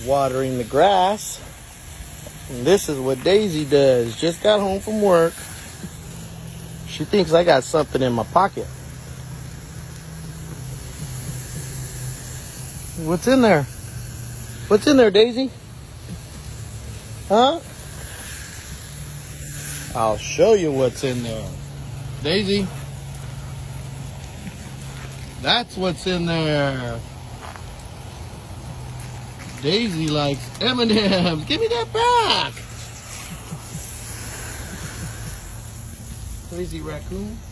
watering the grass. And this is what Daisy does. Just got home from work. She thinks I got something in my pocket. What's in there? What's in there, Daisy? Huh? I'll show you what's in there. Daisy. That's what's in there. Daisy likes M&M's. Give me that back. Crazy raccoon.